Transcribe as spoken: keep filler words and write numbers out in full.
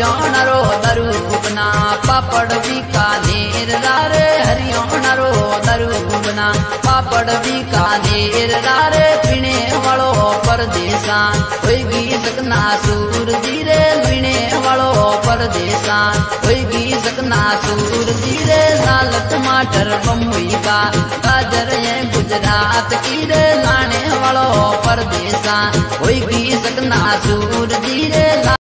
हरियाणा रो दरू घुगना पापड़ बीकानेर रारे हरियाणा रो दरू घुगना पापड़ बीकानेर रारे पीने वालो परदेसा होगी सकना सूर जीरे पीने वालो परदेसा होगी सकना सूर जीरे लाल टमाटर बम्बई का गाजर है गुजरात की रे लाने वालो परदेसा होगी सकना सूर जीरे।